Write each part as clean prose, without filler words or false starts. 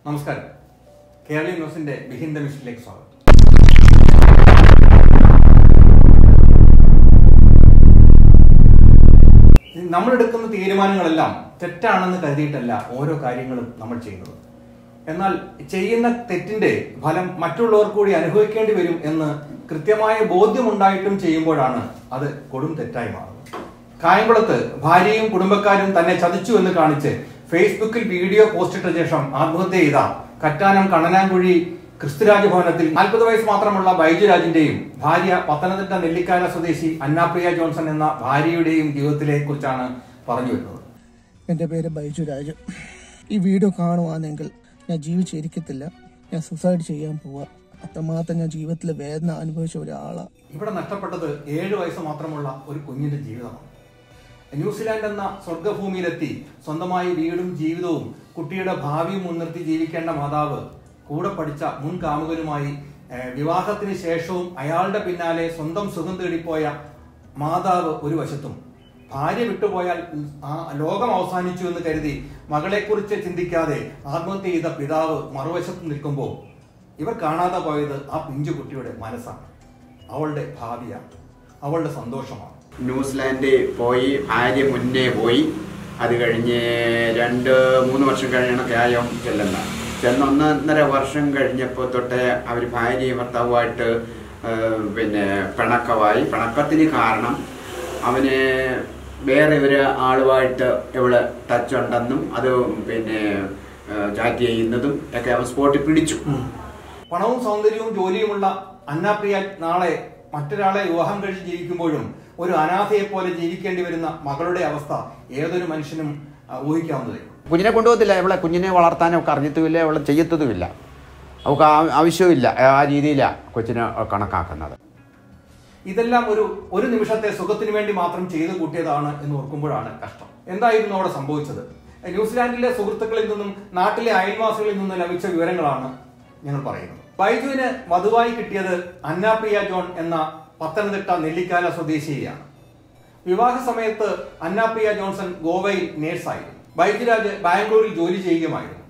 നമസ്കാരം. കേരളീയ ന്യൂസിന്റെ ബിഹിൻഡ് ദ മിഷനിലേക്ക് സ്വാഗതം. നമ്മളെടുക്കുന്ന തീരുമാനങ്ങളെല്ലാം തെറ്റാണെന്ന് കരുതിയിട്ടല്ല ഓരോ കാര്യങ്ങളും നമ്മൾ ചെയ്യുന്നത്. എന്നാൽ ചെയ്യുന്ന തെറ്റിന്റെ ഫലം മറ്റുള്ളവർ കൂടി അനുഭവിക്കേണ്ടി വരും എന്ന് കൃത്യമായ ബോധ്യമുണ്ടായിട്ടും ചെയ്യുമ്പോഴാണ് അത് കൊടും തെറ്റായി മാറുന്നത്. കായംകുളത്ത് ഭാര്യയും കുടുംബക്കാരും തന്നെ ചതിച്ചു എന്ന് കാണിച്ച് ഫേസ്ബുക്കിൽ വീഡിയോ പോസ്റ്റിട്ട ശേഷം ആത്മഹത്യ ചെയ്ത കറ്റാനം കണ്ണനാൻകുഴി ക്രിസ്തുരാജ് ഭവനത്തിൽ 40 വയസ്സ് മാത്രമുള്ള ബൈജു രാജിന്റെയും ഭാര്യ പത്തനംതിട്ട നെല്ലിക്കാല സ്വദേശി അന്നാപ്രിയ ജോൺസൺ എന്ന ഭാര്യയുടെയും ജീവിതത്തിലെ കുറിച്ചാണ് പറഞ്ഞു വരുന്നത്. എൻ്റെ പേര് ബൈജു രാജ്. ഈ വീഡിയോ കാണുവാണെങ്കിൽ ഞാൻ ജീവിച്ചിരിക്കത്തില്ല. ഞാൻ സൂസൈഡ് ചെയ്യാൻ പോവാ. അത്രമാത്രം ഞാൻ ജീവിതത്തിൽ വേദന അനുഭവിച്ച ഒരാളാണ്. ഇവിടെ നഷ്ടപ്പെട്ടത് 7 വയസ്സ് മാത്രമുള്ള ഒരു കുഞ്ഞിന്റെ ജീവിതമാണ്. ന്യൂസിലാൻഡ് എന്ന സ്വർഗഭൂമിയിലെത്തി സ്വന്തമായി വീടും ജീവിതവും കുട്ടിയുടെ ഭാവിയും മുൻനിർത്തി ജീവിക്കേണ്ട മാതാവ് കൂടെ പഠിച്ച മുൻ കാമുകനുമായി വിവാഹത്തിന് ശേഷവും അയാളുടെ പിന്നാലെ സ്വന്തം സുഖം തേടിപ്പോയ മാതാവ് ഒരു വശത്തും, ഭാര്യ വിട്ടുപോയാൽ ലോകം അവസാനിച്ചു എന്ന് കരുതി മകളെക്കുറിച്ച് ചിന്തിക്കാതെ ആത്മഹത്യ ചെയ്ത പിതാവ് മറുവശത്ത് നിൽക്കുമ്പോൾ ഇവർ കാണാതെ പോയത് ആ പിഞ്ചു കുട്ടിയുടെ മനസ്സാണ്, അവളുടെ ഭാവിയാണ്, അവളുടെ സന്തോഷമാണ്. ന്യൂസിലാൻഡിൽ പോയി ഭാര്യ മുന്നേ പോയി. അത് കഴിഞ്ഞ് 2-3 വർഷം കഴിഞ്ഞാണ് കയാം ചെല്ലുന്നത്. 1.5 വർഷം കഴിഞ്ഞപ്പോൾ തൊട്ടേ അവർ ഭാര്യയും ഭർത്താവുമായിട്ട് പിണക്കമായി. പിണക്കത്തിന് കാരണം അവന് വേറെ ഒരു ആളുമായിട്ട് ഇവിടെ ടച്ച് ഉണ്ടെന്നും അത് ചാറ്റ് ചെയ്യുന്നതും ഒക്കെ അവൻ സ്പോട്ടിൽ പിടിച്ചു. പണവും സൗന്ദര്യവും ജോലിയുമുള്ള അന്നാപ്രിയ നാളെ മറ്റൊരാളെ വിവാഹം കഴിച്ച് ജീവിക്കുമ്പോഴും ഒരു അനാഥയെ പോലെ ജീവിക്കേണ്ടി വരുന്ന മകളുടെ അവസ്ഥ ഏതൊരു മനുഷ്യനും ഊഹിക്കാവുന്നതേ. കുഞ്ഞിനെ കൊണ്ടുപോകത്തില്ല. ഇവിടെ കുഞ്ഞിനെ വളർത്താനൊക്കെ അറിഞ്ഞത്തുമില്ല, ഇവിടെ ചെയ്യത്തതുമില്ല, അവൾക്ക് ആവശ്യമില്ല. ആ രീതിയിലാണ് കൊച്ചിനെ കണക്കാക്കുന്നത്. ഇതെല്ലാം ഒരു നിമിഷത്തെ സുഖത്തിന് വേണ്ടി മാത്രം ചെയ്തു കൂട്ടിയതാണ് എന്ന് ഓർക്കുമ്പോഴാണ് കഷ്ടം. എന്തായിരുന്നു അവിടെ സംഭവിച്ചത്? ന്യൂസിലാൻഡിലെ സുഹൃത്തുക്കളിൽ നിന്നും നാട്ടിലെ അയൽവാസികളിൽ നിന്നും ലഭിച്ച വിവരങ്ങളാണ് ഞങ്ങൾ പറയുന്നത്. ബൈജുവിന് വധുവായി കിട്ടിയത് അന്നാപ്രിയ ജോൺ എന്ന പത്തനംതിട്ട നെല്ലിക്കാല സ്വദേശിയാണ്. വിവാഹ സമയത്ത് അന്നാപ്രിയ ജോൺസൺ ഗോവയിൽ നേഴ്സായിരുന്നു. ബൈജുരാജ് ബാംഗ്ലൂരിൽ ജോലി ചെയ്യുകയുമായിരുന്നു.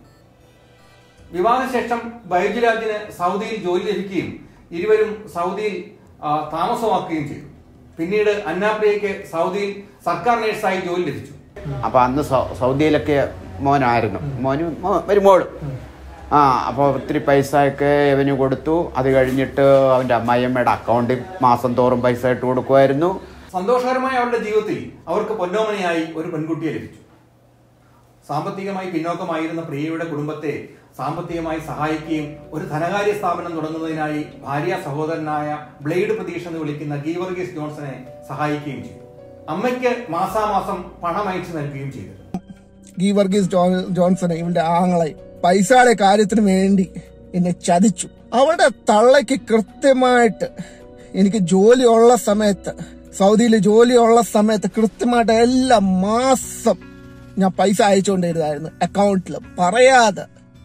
വിവാഹശേഷം ബൈജുരാജിന് സൗദിയിൽ ജോലി ലഭിക്കുകയും ഇരുവരും സൗദിയിൽ താമസമാക്കുകയും ചെയ്തു. പിന്നീട് അന്നാപ്രിയയ്ക്ക് സൗദിയിൽ സർക്കാർ നേഴ്സായി ജോലി ലഭിച്ചു. അപ്പൊ അന്ന് സൗദിയിലൊക്കെ മോനായിരുന്നു, ഒരു മോള്. അപ്പോൾ ഒത്തിരി പൈസയൊക്കെ ഇവന് കൊടുത്തു. അത് കഴിഞ്ഞിട്ട് അവൻ്റെ അമ്മായിയമ്മയുടെ അക്കൗണ്ടിൽ മാസം തോറും പൈസ ഇട്ട് കൊടുക്കുമായിരുന്നു. സന്തോഷകരമായ അവരുടെ ജീവിതത്തിൽ അവർക്ക് പൊന്നോമനയായി ഒരു പെൺകുട്ടിയെ ലഭിച്ചു. സാമ്പത്തികമായി പിന്നോക്കമായിരുന്ന പ്രിയയുടെ കുടുംബത്തെ സാമ്പത്തികമായി സഹായിക്കുകയും ഒരു ധനകാര്യ സ്ഥാപനം തുടങ്ങുന്നതിനായി ഭാര്യ സഹോദരനായ ബ്ലേഡ് പ്രതീക്ഷ എന്ന് വിളിക്കുന്ന ഗീവർഗീസ് ജോൺസനെ സഹായിക്കുകയും ചെയ്തു. അമ്മയ്ക്ക് മാസാമാസം പണം അയച്ചു നൽകുകയും ചെയ്തു. ഗീവർഗീസ് ജോൺസനെ ഇവന്റെ ആങ്ങളെ പൈസയുടെ കാര്യത്തിന് വേണ്ടി എന്നെ ചതിച്ചു. അവളുടെ തള്ളയ്ക്ക് കൃത്യമായിട്ട് എനിക്ക് ജോലിയുള്ള സമയത്ത്, സൗദിയിൽ ജോലിയുള്ള സമയത്ത് കൃത്യമായിട്ട് എല്ലാ മാസം ഞാൻ പൈസ അയച്ചുകൊണ്ടിരുന്നായിരുന്നു അക്കൗണ്ടിൽ, പറയാതെ.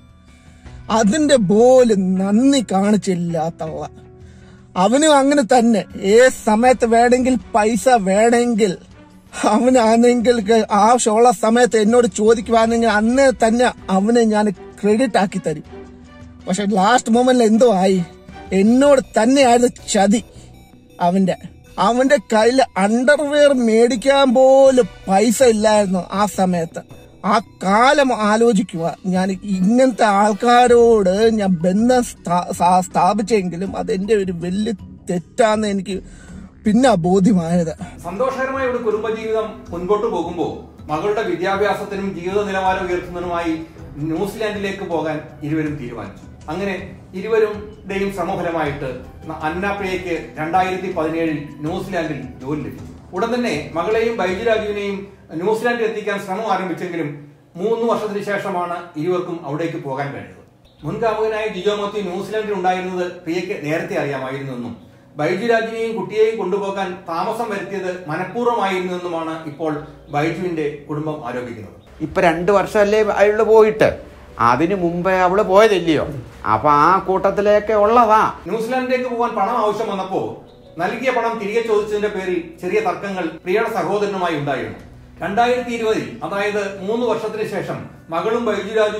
അതിന്റെ പോലും നന്ദി കാണിച്ചില്ലാത്തവള. അവനും അങ്ങനെ തന്നെ. ഏത് സമയത്ത് വേണമെങ്കിൽ പൈസ വേണമെങ്കിൽ അവനാണെങ്കിൽ ആവശ്യമുള്ള സമയത്ത് എന്നോട് ചോദിക്കുവാണെങ്കിൽ അന്നേ തന്നെ അവനെ ഞാൻ ക്രെഡിറ്റ് ആക്കി തരും. പക്ഷെ ലാസ്റ്റ് മൊമെന്റിൽ എന്തോ ആയി, എന്നോട് തന്നെയായിരുന്നു ചതി. അവന്റെ കയ്യിൽ അണ്ടർവെയർ മേടിക്കാൻ പോലും പൈസ ഇല്ലായിരുന്നു ആ സമയത്ത്. ആ കാലം ആലോചിക്കുക. ഞാൻ ഇങ്ങനത്തെ ആൾക്കാരോട് ഞാൻ ബന്ധം സ്ഥാപിച്ചെങ്കിലും അതെന്റെ ഒരു വലിയ തെറ്റാന്ന് എനിക്ക് പിന്നെ ബോധ്യമായത്. സന്തോഷകരമായ ഒരു കുടുംബജീവിതം മുൻപോട്ട് പോകുമ്പോൾ മകളുടെ വിദ്യാഭ്യാസത്തിനും ജീവിത നിലവാരം ഉയർത്തുന്നതിനുമായി ന്യൂസിലാൻഡിലേക്ക് പോകാൻ ഇരുവരും തീരുമാനിച്ചു. അങ്ങനെ ഇരുവരുടെയും ശ്രമഫലമായിട്ട് അന്നാപ്രിയയ്ക്ക് 2017 ന്യൂസിലാൻഡിൽ ജോലി ലഭിച്ചു. ഉടൻ തന്നെ മകളെയും ബൈജുരാജുവിനെയും ന്യൂസിലാൻഡിൽ എത്തിക്കാൻ ശ്രമം ആരംഭിച്ചെങ്കിലും 3 വർഷത്തിന് ശേഷമാണ് ഇരുവർക്കും അവിടേക്ക് പോകാൻ കഴിഞ്ഞത്. മുൻകാമുകനായ ജിജോ മാത്യു ന്യൂസിലാൻഡിൽ ഉണ്ടായിരുന്നത് പ്രിയയ്ക്ക് നേരത്തെ അറിയാമായിരുന്നെന്നും ബൈജുരാജിനെയും കുട്ടിയെയും കൊണ്ടുപോകാൻ താമസം വരുത്തിയത് മനഃപൂർവ്വമായിരുന്നെന്നുമാണ് ഇപ്പോൾ ബൈജുവിന്റെ കുടുംബം ആരോപിക്കുന്നത്. ഇപ്പൊ 2 വർഷമല്ലേ അയാള് പോയിട്ട്, അതിന് മുമ്പേ അവള് പോയതല്ലയോ. അപ്പൊ ആ കൂട്ടത്തിലേക്ക് ഉള്ളതാ. ന്യൂസിലാൻഡിലേക്ക് പോകാൻ പണം ആവശ്യം വന്നപ്പോ നൽകിയ പണം തിരികെ ചോദിച്ചതിന്റെ പേരിൽ ചെറിയ തർക്കങ്ങൾ പ്രിയയുടെ സഹോദരനുമായി ഉണ്ടായിരുന്നു. 2020 അതായത് 3 വർഷത്തിന് ശേഷം മകളും ബൈജുരാജും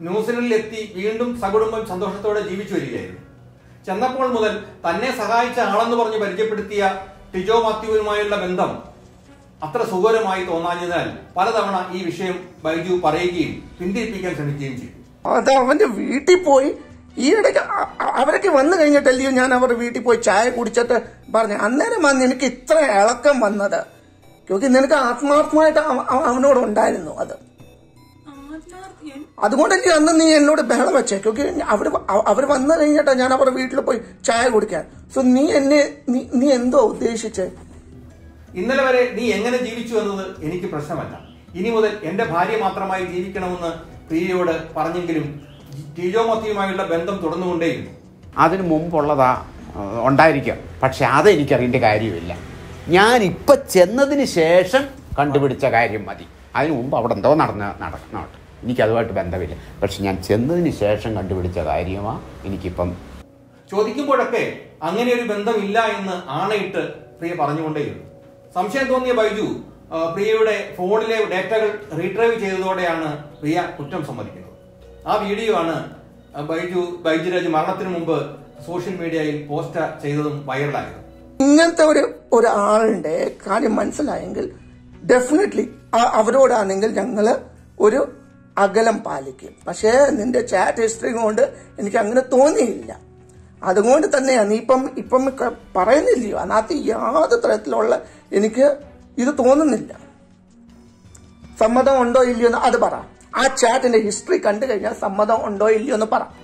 ന്യൂസിലൻഡിൽ എത്തി വീണ്ടും സകുടുംബം സന്തോഷത്തോടെ ജീവിച്ചു വരികയായിരുന്നു. ചെന്നപ്പോൾ മുതൽ തന്നെ സഹായിച്ച ആളെന്ന് പറഞ്ഞ് പരിചയപ്പെടുത്തിയ ടിജോ മാത്യുവുമായുള്ള ബന്ധം അത്ര സുഖകരമായി തോന്നാഞ്ഞതിനാൽ പലതവണ ഈ വിഷയം ബൈജു പറയുകയും പിന്തിരിപ്പിക്കാൻ ശ്രമിക്കുകയും ചെയ്തു. അത് അവന്റെ വീട്ടിൽ പോയി ഈ ഇടയ്ക്ക് അവരൊക്കെ വന്നു കഴിഞ്ഞിട്ടല്ലയോ ഞാൻ അവരുടെ വീട്ടിൽ പോയി ചായ കുടിച്ചിട്ട് പറഞ്ഞു, അന്നേരം നിനക്ക് ഇത്ര ഇളക്കം വന്നത് നിനക്ക് ആത്മാർത്ഥമായിട്ട് അവനോട് ഉണ്ടായിരുന്നു. അത് അതുകൊണ്ടല്ലേ അന്ന് നീ എന്നോട് ബഹളം വെച്ചേ. അവർ വന്നു കഴിഞ്ഞിട്ടാ ഞാൻ അവരുടെ വീട്ടിൽ പോയി ചായ കുടിക്കാൻ. സോ നീ എന്തോ ഉദ്ദേശിച്ചേ? ഇന്നലെ വരെ നീ എങ്ങനെ ജീവിച്ചു എന്നത് എനിക്ക് പ്രശ്നമല്ല. ഇനി മുതൽ എന്റെ ഭാര്യ മാത്രമായി ജീവിക്കണമെന്ന് പ്രിയയോട് പറഞ്ഞെങ്കിലും ടിജോ മാത്യുവുമായുള്ള ബന്ധം തുടർന്നുകൊണ്ടേയിരുന്നു. അതിനു മുമ്പുള്ളതാ ഉണ്ടായിരിക്കാം, പക്ഷെ അതെനിക്കറിയേണ്ട കാര്യമില്ല. ഞാനിപ്പോൾ ചെന്നതിന് ശേഷം കണ്ടുപിടിച്ച കാര്യം മതി. അതിനു മുമ്പ് അവിടെ എന്തോ നടന്നോട്ടെ, എനിക്കതുമായിട്ട് ബന്ധമില്ല. പക്ഷെ ഞാൻ ചെന്നതിന് ശേഷം കണ്ടുപിടിച്ച കാര്യമാണ് എനിക്കിപ്പം. ചോദിക്കുമ്പോഴൊക്കെ അങ്ങനെ ഒരു ബന്ധമില്ല എന്ന് ആണയിട്ട് പ്രിയ പറഞ്ഞുകൊണ്ടേയിരുന്നു. സംശയം തോന്നിയ ബൈജു പ്രിയയുടെ ഫോണിലെ ഡേറ്റകൾ റീട്രൈവ് ചെയ്തതോടെയാണ് പ്രിയ കുറ്റം സമ്മതിക്കുന്നത്. ആ വീഡിയോ ആണ് ബൈജുരാജ് മരണത്തിന് മുമ്പ് സോഷ്യൽ മീഡിയയിൽ പോസ്റ്റ് ചെയ്തതും വൈറലായത്. ഇങ്ങനത്തെ ഒരു ആളുടെ കാര്യം മനസ്സിലായെങ്കിൽ ഡെഫിനറ്റ്ലി അവരോടാണെങ്കിൽ ഞങ്ങള് ഒരു അകലം പാലിക്കും. പക്ഷേ നിന്റെ ചാറ്റ് ഹിസ്റ്ററി കൊണ്ട് എനിക്ക് അങ്ങനെ തോന്നിയില്ല. അതുകൊണ്ട് തന്നെയാണ് നീ ഇപ്പം പറയുന്നില്ലയോ, അതിനകത്ത് യാതൊരു തരത്തിലുള്ള എനിക്ക് ഇത് തോന്നുന്നില്ല. സമ്മതം ഉണ്ടോ ഇല്ലയോ എന്ന് അത് പറ. ആ ചാറ്റിന്റെ ഹിസ്റ്ററി കണ്ടു കഴിഞ്ഞാൽ സമ്മതം ഉണ്ടോ ഇല്ലയോ എന്ന് പറ.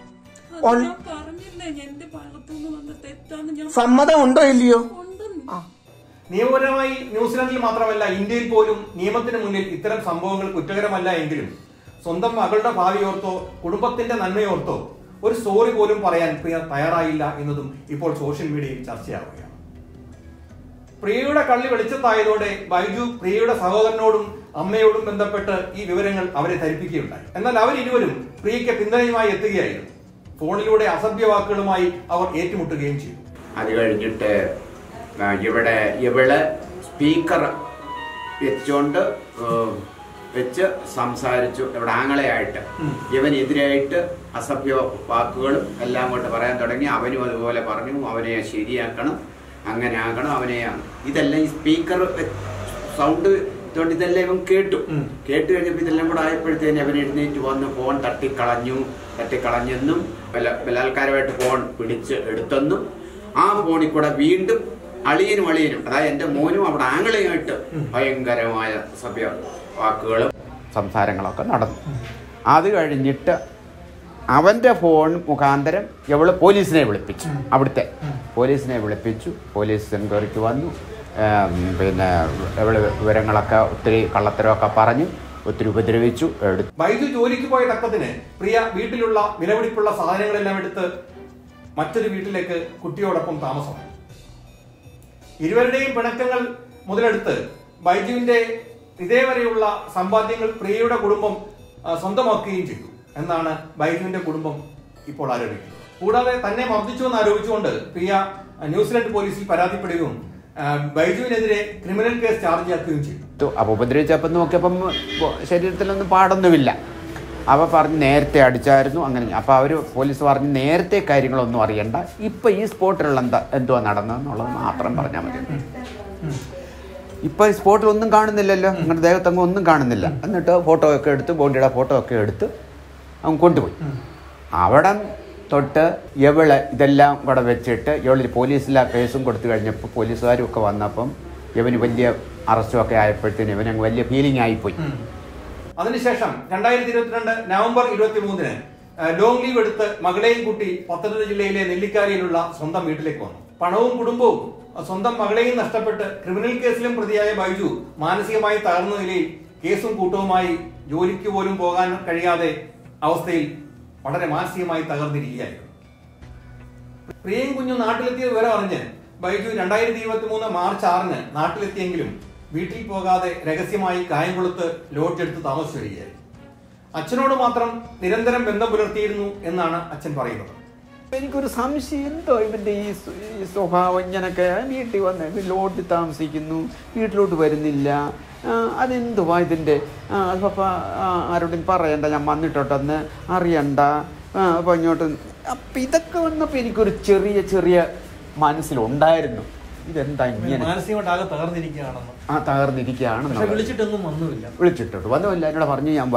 സമ്മതം ഉണ്ടോ ഇല്ലയോ? നിയമപരമായി ന്യൂസിലൻഡിൽ മാത്രമല്ല ഇന്ത്യയിൽ പോലും നിയമത്തിന് മുന്നിൽ ഇത്തരം സംഭവങ്ങൾ കുറ്റകരമല്ല എങ്കിലും സ്വന്തം മകളുടെ ഭാവിയോർത്തോ കുടുംബത്തിന്റെ നന്മയോർത്തോ ഒരു സ്റ്റോറി പോലും പറയാൻ പ്രിയ തയ്യാറായില്ല എന്നതും ഇപ്പോൾ സോഷ്യൽ മീഡിയയിൽ ചർച്ചയാവുകയാണ്. പ്രിയയുടെ കള്ളി വെളിച്ചത്തായതോടെ ബൈജു പ്രിയയുടെ സഹോദരനോടും അമ്മയോടും ബന്ധപ്പെട്ട് ഈ വിവരങ്ങൾ അവരെ ധരിപ്പിക്കുകയുണ്ടായി. എന്നാൽ അവരിരുവരും പ്രിയയ്ക്ക് പിന്തുണയുമായി എത്തുകയായിരുന്നു. ഫോണിലൂടെ അസഭ്യ വാക്കുകളുമായി അവർ ഏറ്റുമുട്ടുകയും ചെയ്തു. അത് കഴിഞ്ഞിട്ട് ഇവള് സ്പീക്കർ വെച്ച് സംസാരിച്ചു. ഇവിടെ ആങ്ങളെയായിട്ട് ഇവനെതിരായിട്ട് അസഭ്യ വാക്കുകളും എല്ലാം കൊണ്ട് പറയാൻ തുടങ്ങി. അവനും അതുപോലെ പറഞ്ഞു, അവനെ ശരിയാക്കണം, അങ്ങനെ ആകണം, അവനെ ഇതെല്ലാം ഈ സ്പീക്കർ സൗണ്ട് കൊണ്ട് ഇതെല്ലാം ഇവൻ കേട്ടു കഴിഞ്ഞപ്പോൾ ഇതെല്ലാം കൂടെ ആയപ്പോഴത്തേന് അവൻ എഴുന്നേറ്റ് വന്ന് ഫോൺ തട്ടിക്കളഞ്ഞെന്നും ബലാത്കാരമായിട്ട് ഫോൺ പിടിച്ച് എടുത്തെന്നും ആ ഫോണിൽ കൂടെ വീണ്ടും അളിയനും അതായത് എൻ്റെ മോനും അവിടെ ആങ്ങളെയായിട്ട് ഭയങ്കരമായ സഭ്യ വാക്കുകളും സംസാരങ്ങളൊക്കെ നടന്നു. അത് കഴിഞ്ഞിട്ട് അവൻ്റെ ഫോൺ മുഖാന്തരം ഇവള് പോലീസിനെ വിളിപ്പിച്ചു. അവിടുത്തെ പോലീസിനെ വിളിപ്പിച്ചു. പോലീസ് എൻക്വയറിക്ക് വന്നു. പിന്നെ ഇവള് വിവരങ്ങളൊക്കെ ഒത്തിരി കള്ളത്തരമൊക്കെ പറഞ്ഞു, ഒത്തിരി ഉപദ്രവിച്ചു. ബൈജു ജോലിക്ക് പോയ തക്കത്തിന് പ്രിയ വീട്ടിലുള്ള വിലപിടിപ്പുള്ള സാധനങ്ങളെല്ലാം എടുത്ത് മറ്റൊരു വീട്ടിലേക്ക് കുട്ടിയോടൊപ്പം താമസമായി. ഇരുവരുടെയും പിണക്കങ്ങൾ മുതലെടുത്ത് ബൈജുവിന്റെ ഇതേവരെയുള്ള സമ്പാദ്യങ്ങൾ പ്രിയയുടെ കുടുംബം സ്വന്തമാക്കുകയും ചെയ്തു എന്നാണ് ബൈജുവിന്റെ കുടുംബം ഇപ്പോൾ ആരോപിക്കുന്നത്. കൂടാതെ തന്നെ മർദ്ദിച്ചു എന്ന് ആരോപിച്ചുകൊണ്ട് പ്രിയ ന്യൂസിലൻഡ് പോലീസിൽ പരാതിപ്പെടുകയും ബൈജുവിനെതിരെ ക്രിമിനൽ കേസ് ചാർജ് ആക്കുകയും ചെയ്തു. അപ്പൊ ഉപദ്രവിച്ചപ്പം നോക്കിയപ്പം ശരീരത്തിലൊന്നും പാടൊന്നുമില്ല. അവ പറഞ്ഞ് നേരത്തെ അടിച്ചായിരുന്നു അങ്ങനെ. അപ്പോൾ അവർ പോലീസ് പറഞ്ഞ് നേരത്തെ കാര്യങ്ങളൊന്നും അറിയണ്ട, ഇപ്പം ഈ സ്പോട്ടിലുള്ള എന്തുവാ നടന്നതെന്നുള്ളത് മാത്രം പറഞ്ഞാൽ മതി. ഇപ്പം ഈ സ്പോട്ടിൽ ഒന്നും കാണുന്നില്ലല്ലോ, നിങ്ങളുടെ ദേഹത്തങ്ങ് ഒന്നും കാണുന്നില്ല. എന്നിട്ട് ഫോട്ടോ ഒക്കെ എടുത്ത് ബോണ്ടിയുടെ ഫോട്ടോ ഒക്കെ എടുത്ത് അവൻ കൊണ്ടുപോയി. അവിടെ തൊട്ട് ഇവള് ഇതെല്ലാം കൂടെ വെച്ചിട്ട് ഇവളൊരു പോലീസിലെ കേസും കൊടുത്തു കഴിഞ്ഞപ്പോൾ പോലീസുകാരും ഒക്കെ വന്നപ്പം ഇവന് വലിയ അറസ്റ്റും ഒക്കെ ആയപ്പോഴത്തേന് ഇവനങ്ങ് വലിയ ഫീലിംഗ് ആയിപ്പോയി. അതിനുശേഷം 2022 നവംബർ 23 ലോങ് ലീവ് എടുത്ത് മകളെയും കൂട്ടി പത്തനംതിട്ട ജില്ലയിലെ നെല്ലിക്കാരിയിലുള്ള സ്വന്തം വീട്ടിലേക്ക് വന്നു. പണവും കുടുംബവും സ്വന്തം മകളെയും നഷ്ടപ്പെട്ട് ക്രിമിനൽ കേസിലും പ്രതിയായ ബൈജു മാനസികമായി തകർന്ന നിലയിൽ കേസും കൂട്ടവുമായി ജോലിക്ക് പോലും പോകാൻ കഴിയാതെ അവസ്ഥയിൽ വളരെ മാനസികമായി തകർന്നിരിക്കുകയായിരുന്നു. പ്രിയയും കുഞ്ഞും നാട്ടിലെത്തിയ വിവരം അറിഞ്ഞ് ബൈജു 2023 മാർച്ച് 6 നാട്ടിലെത്തിയെങ്കിലും വീട്ടിൽ പോകാതെ രഹസ്യമായി കായംകുളത്ത് ലോഡ്ജ് എടുത്ത് താമസിച്ചു വരികയായിരുന്നു. അച്ഛനോട് മാത്രം നിരന്തരം ബന്ധം പുലർത്തിയിരുന്നു എന്നാണ് അച്ഛൻ പറയുന്നത്. എനിക്കൊരു സംശയം എന്തോ ഇവൻ്റെ ഈ സ്വഭാവം ഇങ്ങനൊക്കെ വീട്ടിൽ വന്ന് ലോഡ്ജിൽ താമസിക്കുന്നു, വീട്ടിലോട്ട് വരുന്നില്ല, അതെന്തുവാ ഇതിൻ്റെ? പപ്പ ആരോടും പറയണ്ട, ഞാൻ വന്നിട്ടോട്ടെന്ന് അറിയണ്ട, അപ്പോൾ ഇങ്ങോട്ട്. അപ്പം ഇതൊക്കെ വന്നപ്പോൾ എനിക്കൊരു ചെറിയ ചെറിയ മനസ്സിലുണ്ടായിരുന്നു, ഇതെന്താ ഇങ്ങനെ തകർന്നിരിക്കുകയാണെന്ന്. വിളിച്ചിട്ടോട്ട് വന്നുമില്ല. എന്നോട് പറഞ്ഞു ഞാൻ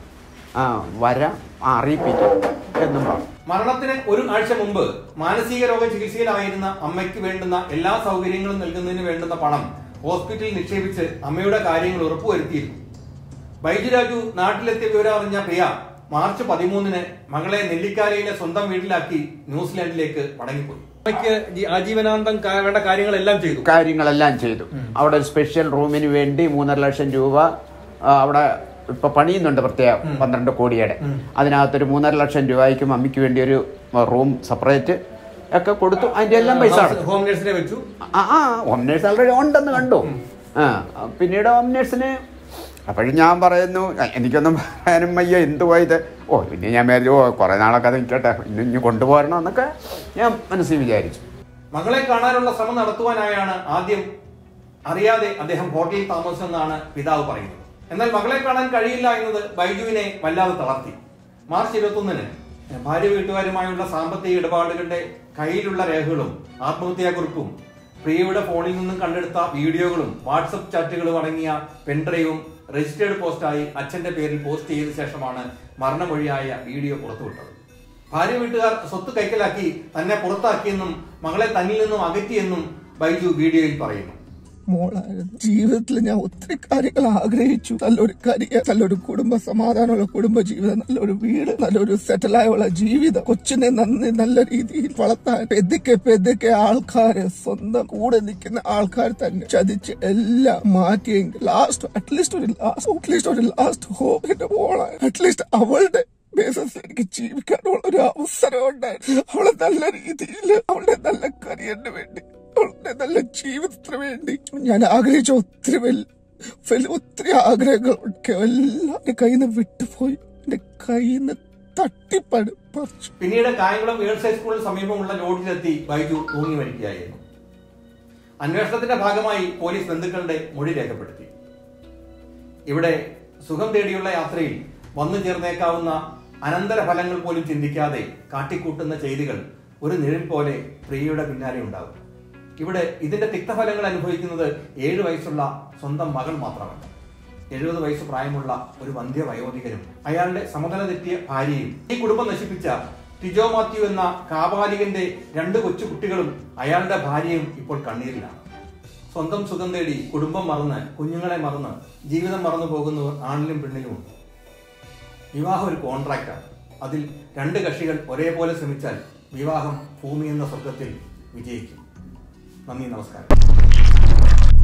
വരാം അറിയിപ്പിക്കാം എന്നും പറഞ്ഞു. മരണത്തിന് ഒരു ആഴ്ച മുമ്പ് മാനസിക രോഗ ചികിത്സയിലായിരുന്ന അമ്മയ്ക്ക് വേണ്ടുന്ന എല്ലാ സൗകര്യങ്ങളും നൽകുന്നതിന് വേണ്ടുന്ന പണം ഹോസ്പിറ്റലിൽ നിക്ഷേപിച്ച് അമ്മയുടെ കാര്യങ്ങൾ ഉറപ്പുവരുത്തിയിരുന്നു. ബൈജു രാജു നാട്ടിലെത്തിയ വിവരം അറിഞ്ഞ പ്രിയ മാർച്ച് 13-ന് മകളെ നെല്ലിക്കാലയിലെ സ്വന്തം വീട്ടിലാക്കി ന്യൂസിലാൻഡിലേക്ക് മടങ്ങിപ്പോയി. അമ്മയ്ക്ക് ആജീവനാന്തം വേണ്ട കാര്യങ്ങളെല്ലാം ചെയ്തു. അവിടെ ഒരു സ്പെഷ്യൽ റൂമിന് വേണ്ടി 3.5 ലക്ഷം രൂപ അവിടെ ഇപ്പൊ പണിയുന്നുണ്ട്, പ്രത്യേകം 12 കോടിയുടെ. അതിനകത്തൊരു 3.5 ലക്ഷം രൂപയ്ക്കും അമ്മയ്ക്ക് വേണ്ടി ഒരു റൂം സെപ്പറേറ്റ് ഒക്കെ കൊടുത്തു. അതിന്റെ എല്ലാം പൈസ ഹോം നേഴ്സിനെ വെച്ചു. ഹോം നേഴ്സ് ഓൾറെഡി ഉണ്ടെന്ന് കണ്ടു. പിന്നീട് ഹോം നേഴ്സിന് അപ്പോഴും ഞാൻ പറയുന്നു, എനിക്കൊന്നും പറയാനും വയ്യ, എന്തുവാ ഇത്? പിന്നെ ഞാൻ വിചാരിച്ചു കുറെ നാളൊക്കെ അത് നിൽക്കട്ടെ, ഇനി കൊണ്ടുപോരണം എന്നൊക്കെ ഞാൻ മനസ്സിൽ വിചാരിച്ചു. മകളെ കാണാനുള്ള ശ്രമം നടത്തുവാനായാണ് ആദ്യം അറിയാതെ അദ്ദേഹം ഹോട്ടലിൽ താമസിച്ചെന്നാണ് പിതാവ് പറയുന്നത്. എന്നാൽ മകളെ കാണാൻ കഴിയില്ല എന്നത് ബൈജുവിനെ വല്ലാതെ തളർത്തി. മാർച്ച് 21-ന് ഭാര്യ വീട്ടുകാരുമായുള്ള സാമ്പത്തിക ഇടപാടുകളുടെ കയ്യിലുള്ള രേഖകളും ആത്മഹത്യാക്കുറിപ്പും പ്രിയയുടെ ഫോണിൽ നിന്നും കണ്ടെടുത്ത വീഡിയോകളും വാട്സപ്പ് ചാറ്റുകളും അടങ്ങിയ പെൻഡ്രൈവും രജിസ്റ്റേർഡ് പോസ്റ്റായി അച്ഛന്റെ പേരിൽ പോസ്റ്റ് ചെയ്ത ശേഷമാണ് മരണമൊഴിയായ വീഡിയോ പുറത്തുവിട്ടത്. ഭാര്യ വീട്ടുകാർ സ്വത്ത് കൈക്കലാക്കി തന്നെ പുറത്താക്കിയെന്നും മകളെ തന്നിൽ നിന്നും അകറ്റിയെന്നും ബൈജു വീഡിയോയിൽ പറയുന്നു. മോളായിരുന്നു ജീവിതത്തിൽ ഞാൻ ഒത്തിരി കാര്യങ്ങൾ ആഗ്രഹിച്ചു. നല്ലൊരു കരിയർ, നല്ലൊരു കുടുംബ സമാധാനമുള്ള കുടുംബ ജീവിതം, നല്ലൊരു വീട്, നല്ലൊരു സെറ്റിലായുള്ള ജീവിതം, കൊച്ചിനെ നല്ല രീതിയിൽ വളർത്താൻ പെതുക്കെ ആൾക്കാര്, സ്വന്തം കൂടെ നിൽക്കുന്ന ആൾക്കാർ തന്നെ ചതിച്ച് എല്ലാം മാറ്റിയെങ്കിൽ അറ്റ്ലീസ്റ്റ് ഒരു ലാസ്റ്റ് ഹോപ്പ് എന്റെ മോളാണ്. അറ്റ്ലീസ്റ്റ് അവളുടെ ബേസിൽ എനിക്ക് ജീവിക്കാനുള്ള ഒരു അവസരം ഉണ്ടായിരുന്നു. അവളെ നല്ല രീതിയിൽ, അവളുടെ നല്ല കരിയറിന് വേണ്ടി, അവളുടെ നല്ല ജീവിതത്തിന് വേണ്ടി ഞാൻ ആഗ്രഹിച്ച ഒത്തിരി ആഗ്രഹങ്ങൾ എല്ലാം എന്റെ കയ്യിൽ നിന്ന് വിട്ടുപോയി, എന്റെ കയ്യിൽ നിന്ന് തട്ടിപ്പറിച്ചു. പിന്നീട് കായംകുളം ഗേൾസ് ഹൈസ്കൂളിന് സമീപമുള്ള ലോഡ്ജിലെത്തി ബൈജു തൂങ്ങി മരിക്കുകയായിരുന്നു. അന്വേഷണത്തിന്റെ ഭാഗമായി പോലീസ് ബന്ധുക്കളുടെ മൊഴി രേഖപ്പെടുത്തി. ഇവിടെ സുഖം തേടിയുള്ള യാത്രയിൽ വന്നു ചേർന്നേക്കാവുന്ന അനന്തര ഫലങ്ങൾ പോലും ചിന്തിക്കാതെ കാട്ടിക്കൂട്ടുന്ന ചെയ്തികൾ ഒരു നിഴൽ പോലെ പ്രിയയുടെ പിന്നാലെ ഉണ്ടാകും. ഇവിടെ ഇതിന്റെ തിക്തഫലങ്ങൾ അനുഭവിക്കുന്നത് 7 വയസ്സുള്ള സ്വന്തം മകൾ മാത്രമല്ല, 70 വയസ്സ് പ്രായമുള്ള ഒരു വന്ധ്യ വയോധികനും അയാളുടെ സമനില തെറ്റിയ ഭാര്യയും ഈ കുടുംബം നശിപ്പിച്ച ടിജോ മാത്യു എന്ന കാപാലികന്റെ 2 കൊച്ചു കുട്ടികളും അയാളുടെ ഭാര്യയും ഇപ്പോൾ കണ്ണീരിലാണ്. സ്വന്തം സുഖം തേടി കുടുംബം മറന്ന്, കുഞ്ഞുങ്ങളെ മറന്ന്, ജീവിതം മറന്നു പോകുന്നവർ ആണിലും പെണ്ണിലുമുണ്ട്. വിവാഹം ഒരു കോൺട്രാക്റ്റാണ്. അതിൽ 2 കക്ഷികൾ ഒരേപോലെ ശ്രമിച്ചാൽ വിവാഹം ഭൂമി എന്ന സ്വർഗത്തിൽ വിജയിക്കും. നന്ദി, നമസ്കാരം.